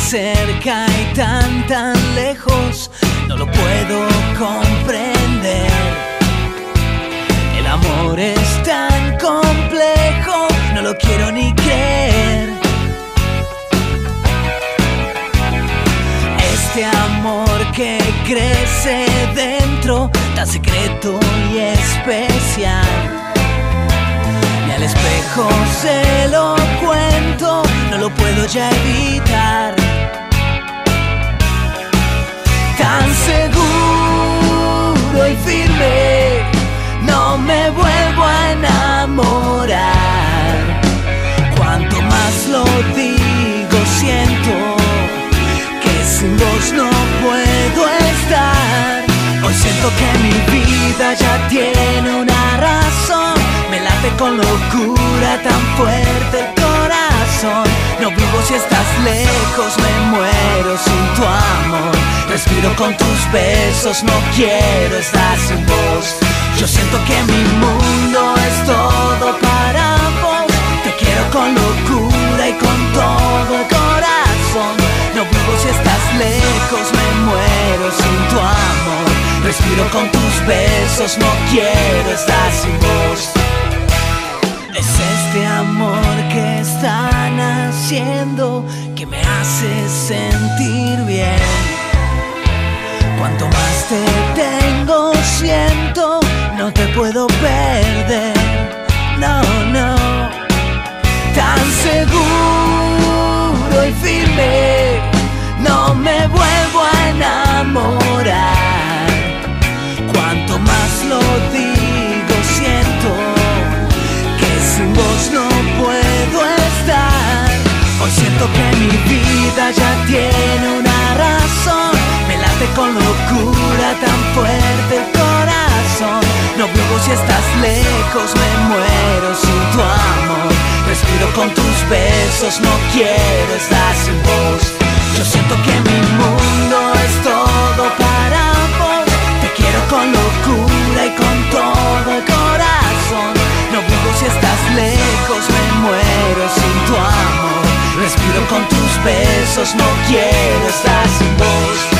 cerca y tan lejos, no lo puedo comprender. El amor es tan complejo, no lo quiero ni creer. Este amor que crece dentro, tan secreto y especial. Y al espejo se lo cuento, no lo puedo ya evitar. Tan seguro y firme, no me vuelvo a enamorar. Cuanto más lo digo, siento que sin vos no puedo estar. Hoy siento que mi vida ya tiene una razón. Me late con locura tan fuerte el corazón. No vivo si estás lejos, me muero sin tu amor. Respiro con tus besos, no quiero estar sin vos. Yo siento que mi mundo es todo para vos. Te quiero con locura y con todo el corazón. No vivo si estás lejos, me muero sin tu amor. Respiro con tus besos, no quiero estar sin vos. Es este amor que está naciendo que me hace sentir bien. Cuanto más te tengo, siento, no te puedo perder. No, no. Tan seguro y firme, no me vuelvo a enamorar. Cuanto más lo digo, siento que sin vos no puedo estar. Hoy siento que mi vida ya tiene una razón. Me late con locura tan fuerte el corazón. No vivo si estás lejos, me muero sin tu amor. Respiro con tus besos, no quiero estar sin vos. Yo siento que mi mundo es todo para vos. Te quiero con locura y con todo el corazón. No vivo si estás lejos, me muero sin tu amor. Respiro con tus besos, no quiero estar sin vos.